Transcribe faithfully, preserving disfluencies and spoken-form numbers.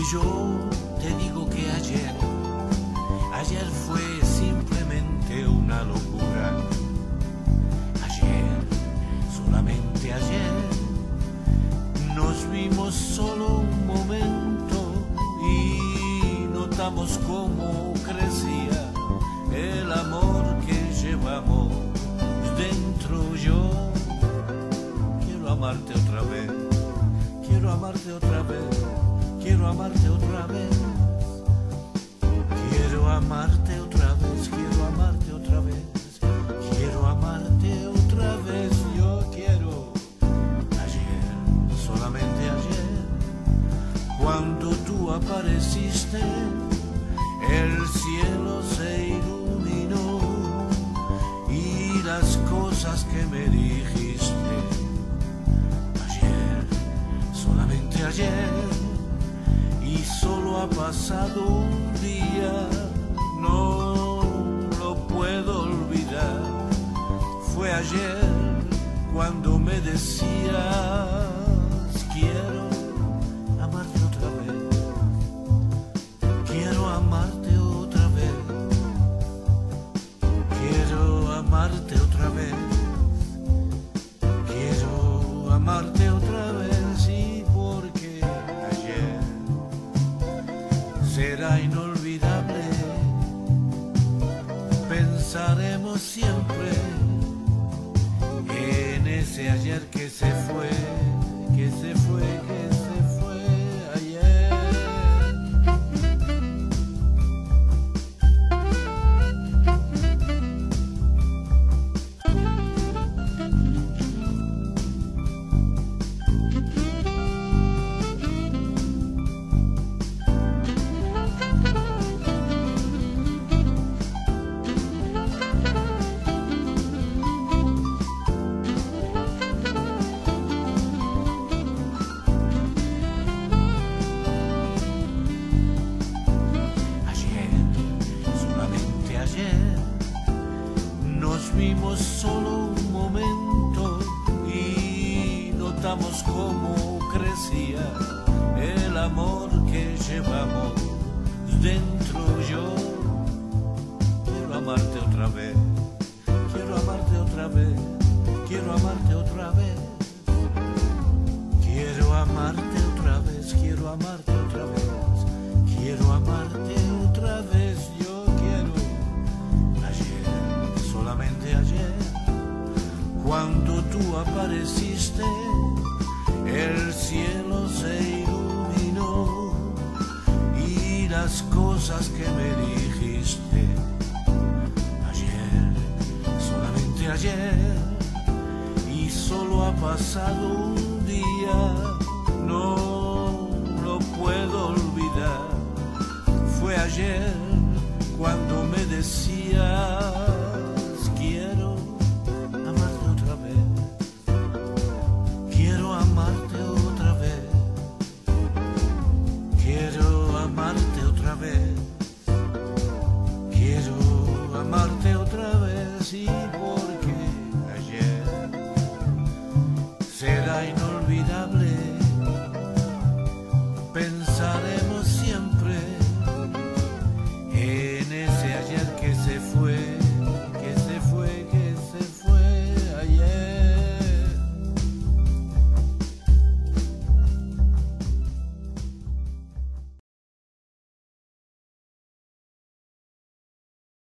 yo te digo que ayer, ayer fue simplemente una locura. Ayer, solamente ayer, nos vimos solo un momento y notamos cómo crecía el amor que llevamos dentro. Yo quiero amarte otra vez, quiero amarte otra vez, quiero amarte otra vez, quiero amarte otra vez, quiero amarte otra vez, quiero amarte otra vez. Yo quiero ayer, solamente ayer, cuando tú apareciste, el cielo se iluminó y las cosas que me dijiste ayer, solamente ayer, y solo ha pasado un día, no lo puedo olvidar. Fue ayer cuando me decías quiero amarte otra vez, quiero amarte otra vez, quiero amarte otra vez, quiero amarte otra vez. Y porque ayer será inolvidable, pensaremos siempre en ese ayer que se fue, que se fue, que se fue ayer. Nos vimos solo un momento y notamos cómo crecía el amor que llevamos dentro. Yo quiero amarte otra vez, quiero amarte otra vez, quiero amarte otra vez, quiero amarte otra vez, quiero amarte otra vez, quiero amarte otra vez. Yo quiero ayer, solamente ayer, cuando tú apareciste, el cielo se iluminó y las cosas que me dijiste ayer, solamente ayer, y solo ha pasado un día, no lo puedo olvidar. Fue ayer cuando me decías quiero amarte otra vez, quiero amarte otra vez, quiero amarte otra vez, quiero amarte otra vez. Y porque ayer será inolvidable, pensaré